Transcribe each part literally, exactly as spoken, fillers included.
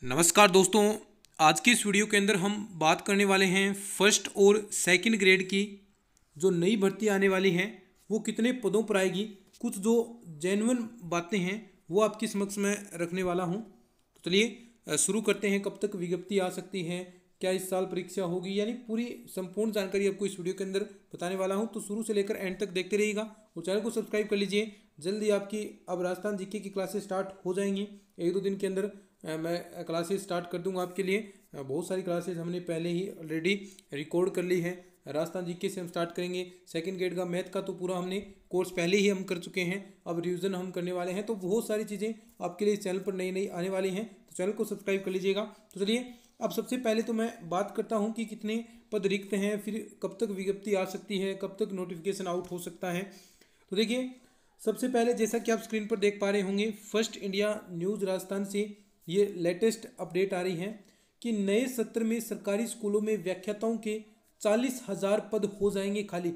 नमस्कार दोस्तों, आज की इस वीडियो के अंदर हम बात करने वाले हैं फर्स्ट और सेकंड ग्रेड की जो नई भर्ती आने वाली है वो कितने पदों पर आएगी। कुछ जो जेन्युइन बातें हैं वो आपके समक्ष में रखने वाला हूं। तो चलिए शुरू करते हैं। कब तक विज्ञप्ति आ सकती है, क्या इस साल परीक्षा होगी, यानी पूरी संपूर्ण जानकारी आपको इस वीडियो के अंदर बताने वाला हूं। तो शुरू से लेकर एंड तक देखते रहिएगा और चैनल को सब्सक्राइब कर लीजिए। जल्दी आपकी अब राजस्थान जीके की क्लासेस स्टार्ट हो जाएंगी। एक दो दिन के अंदर मैं क्लासेस स्टार्ट कर दूंगा आपके लिए। बहुत सारी क्लासेस हमने पहले ही ऑलरेडी रिकॉर्ड कर ली है। राजस्थान जीके से हम स्टार्ट करेंगे। सेकंड ग्रेड का मैथ का तो पूरा हमने कोर्स पहले ही हम कर चुके हैं, अब रिवीजन हम करने वाले हैं। तो बहुत सारी चीज़ें आपके लिए इस चैनल पर नई नई आने वाली हैं, तो चैनल को सब्सक्राइब कर लीजिएगा। तो चलिए अब सबसे पहले तो मैं बात करता हूँ कि कितने पद रिक्त हैं, फिर कब तक विज्ञप्ति आ सकती है, कब तक नोटिफिकेशन आउट हो सकता है। तो देखिए सबसे पहले जैसा कि आप स्क्रीन पर देख पा रहे होंगे, फर्स्ट इंडिया न्यूज़ राजस्थान से ये लेटेस्ट अपडेट आ रही है कि नए सत्र में सरकारी स्कूलों में व्याख्याताओं के चालीस हजार पद हो जाएंगे खाली।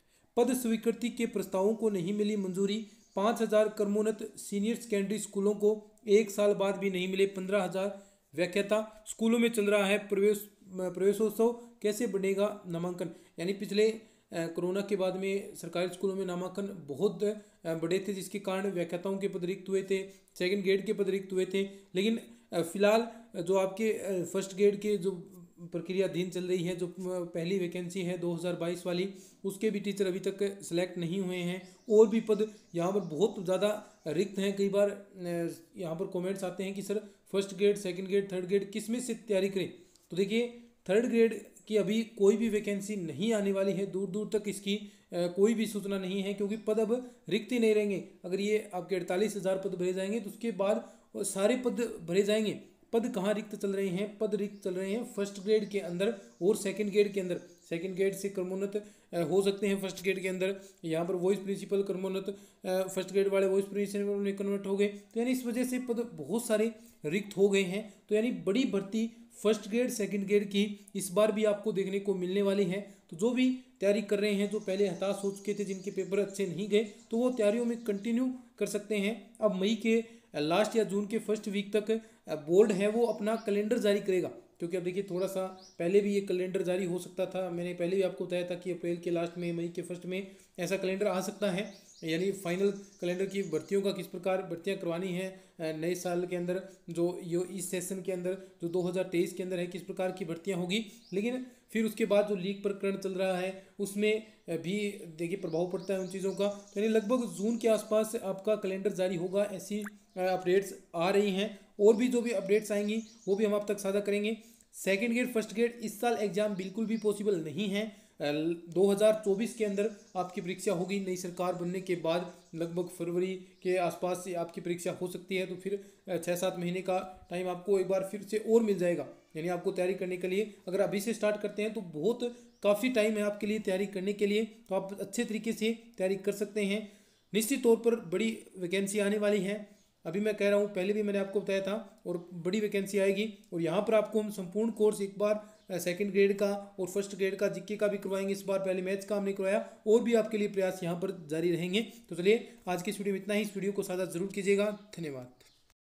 पद स्वीकृति के प्रस्तावों को नहीं मिली मंजूरी। पाँच हजार कर्मोन्नत सीनियर सेकेंडरी स्कूलों को एक साल बाद भी नहीं मिले पंद्रह हजार व्याख्याता। स्कूलों में चल रहा है प्रवेश प्रवेशोत्सव, कैसे बनेगा नामांकन। यानी पिछले कोरोना के बाद में सरकारी स्कूलों में नामांकन बहुत बड़े थे, जिसके कारण व्याख्याताओं के पद रिक्त हुए थे, सेकंड ग्रेड के पद रिक्त हुए थे। लेकिन फिलहाल जो आपके फर्स्ट ग्रेड के जो प्रक्रिया अधीन चल रही है, जो पहली वैकेंसी है दो हज़ार बाईस वाली, उसके भी टीचर अभी तक सिलेक्ट नहीं हुए हैं। और भी पद यहाँ पर बहुत ज़्यादा रिक्त हैं। कई बार यहाँ पर कमेंट्स आते हैं कि sir first grade, second grade, third grade किस में से तैयारी करें। तो देखिए थर्ड ग्रेड की अभी कोई भी वैकेंसी नहीं आने वाली है, दूर दूर तक इसकी कोई भी सूचना नहीं है, क्योंकि पद अब रिक्त ही नहीं रहेंगे। अगर ये आपके अड़तालीस हज़ार पद भरे जाएंगे तो उसके बाद सारे पद भरे जाएंगे। पद कहाँ रिक्त चल रहे हैं? पद रिक्त चल रहे हैं फर्स्ट ग्रेड के अंदर और सेकंड ग्रेड के अंदर। सेकंड ग्रेड से क्रमोन्नत हो सकते हैं फर्स्ट ग्रेड के अंदर। यहाँ पर वॉइस प्रिंसिपल क्रमोन्नत फर्स्ट ग्रेड वाले वॉइस प्रिंसिपल में कन्वर्ट हो गए। तो यानी इस वजह से पद बहुत सारे रिक्त हो गए हैं। तो यानी बड़ी भर्ती फर्स्ट ग्रेड सेकंड ग्रेड की इस बार भी आपको देखने को मिलने वाली है। तो जो भी तैयारी कर रहे हैं, जो पहले हताश हो चुके थे, जिनके पेपर अच्छे नहीं गए, तो वो तैयारियों में कंटिन्यू कर सकते हैं। अब मई के लास्ट या जून के फर्स्ट वीक तक बोर्ड है वो अपना कैलेंडर जारी करेगा, क्योंकि अब देखिए थोड़ा सा पहले भी ये कैलेंडर जारी हो सकता था। मैंने पहले भी आपको बताया था कि अप्रैल के लास्ट में, मई के फर्स्ट में ऐसा कैलेंडर आ सकता है। यानी फाइनल कैलेंडर की भर्तियों का किस प्रकार भर्तियां करवानी है नए साल के अंदर, जो यो इस सेशन के अंदर जो दो हज़ार तेईस के अंदर है, किस प्रकार की भर्तियां होगी। लेकिन फिर उसके बाद जो लीग प्रकरण चल रहा है उसमें भी देखिए प्रभाव पड़ता है उन चीज़ों का। तो यानी लगभग जून के आसपास आपका कैलेंडर जारी होगा, ऐसी अपडेट्स आ रही हैं। और भी जो भी अपडेट्स आएंगी वो भी हम आप तक साझा करेंगे। सेकंड ग्रेड फर्स्ट ग्रेड इस साल एग्जाम बिल्कुल भी पॉसिबल नहीं है। दो हज़ार चौबीस के अंदर आपकी परीक्षा होगी। नई सरकार बनने के बाद लगभग फरवरी के आसपास से आपकी परीक्षा हो सकती है। तो फिर छः सात महीने का टाइम आपको एक बार फिर से और मिल जाएगा, यानी आपको तैयारी करने के लिए। अगर अभी से स्टार्ट करते हैं तो बहुत काफ़ी टाइम है आपके लिए तैयारी करने के लिए, तो आप अच्छे तरीके से तैयारी कर सकते हैं। निश्चित तौर पर बड़ी वैकेंसी आने वाली है, अभी मैं कह रहा हूँ, पहले भी मैंने आपको बताया था, और बड़ी वैकेंसी आएगी। और यहाँ पर आपको हम संपूर्ण कोर्स एक बार सेकंड ग्रेड का और फर्स्ट ग्रेड का जीके का भी करवाएंगे। इस बार पहले मैथ्स का हमने करवाया, और भी आपके लिए प्रयास यहाँ पर जारी रहेंगे। तो चलिए आज की इस वीडियो में इतना ही। इस वीडियो को साझा जरूर कीजिएगा। धन्यवाद।